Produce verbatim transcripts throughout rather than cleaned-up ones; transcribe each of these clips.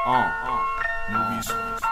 O, o, mówisz.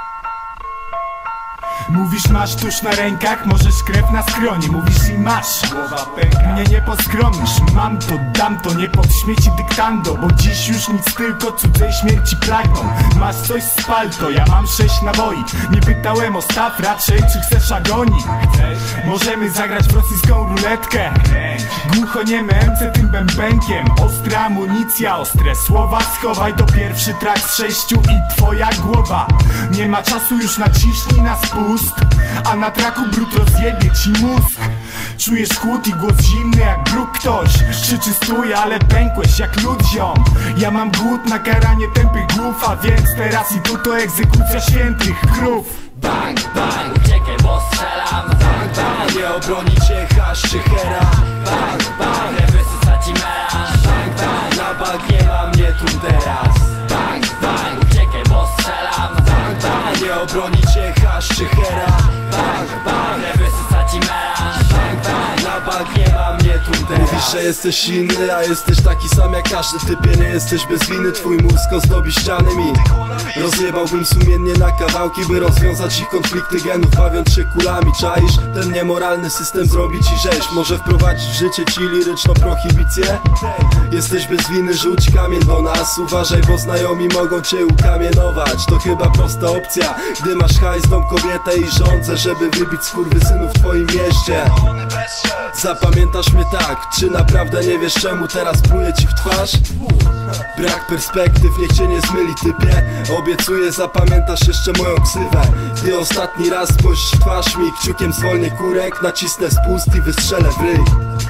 Mówisz masz tuż na rękach, możesz krew na skronie. Mówisz i masz, głowa pęka. Mnie nie poskromisz, mam to, dam to, nie pod śmieci dyktando. Bo dziś już nic, tylko cudzej śmierci pragną. Masz coś spal to, ja mam sześć naboi. Nie pytałem o staw, raczej czy chcesz agonii. Możemy zagrać w rosyjską ruletkę. Głuchoniemy M C tym bębenkiem. Ostra amunicja, ostre słowa. Schowaj to pierwszy track z sześciu i twoja głowa. Nie ma czasu już, naciśnij na spust, a na traku brud rozjebie ci mózg. Czujesz chłód i głos zimny jak bruk ktoś. Krzyczy stój, ale pękłeś jak lud ziom. Ja mam głód na karanie tępych głów, a więc teraz i tu to egzekucja świętych krów. Bang, bang, uciekaj, bo strzelam. Bang, bang, nie obroni cię hasz czy hera. Bang, bang, nie wysysa ci melanż. Bang, bang, na bank nie ma mnie tu teraz. Bang, bang, uciekaj, bo strzelam. Bang, bang, nie obroni cię hasz czy hera. Bang, bang, nie wysysa ci melanż. Bang, bang, na bank nie ma mnie tu teraz. Mówisz, że jesteś inny, a jesteś taki sam jak każdy. Typie, nie jesteś bez winy, twój mózg ozdobi ściany mi. Rozjebałbym sumiennie na kawałki, by rozwiązać ich konflikty genów, bawiąc się kulami. Czaisz? Ten niemoralny system zrobi ci rzeź. Może wprowadzić w życie ci liryczną prohibicję? Jesteś bez winy, rzuć kamień do nas. Uważaj, bo znajomi mogą cię ukamienować. To chyba prosta opcja, gdy masz hajs, dom, kobietę i żądzę, żeby wybić skurwysynów w twoim mieście. Zapamiętasz mnie tak, czy naprawdę nie wiesz, czemu teraz pluję ci w twarz? Brak perspektyw, niech cię nie zmyli, typie. Obiecuję, zapamiętasz jeszcze moją ksywę. Gdy ostatni raz spojrzysz w twarz mi, kciukiem zwolnię kurek, nacisnę spust i wystrzelę w ryj.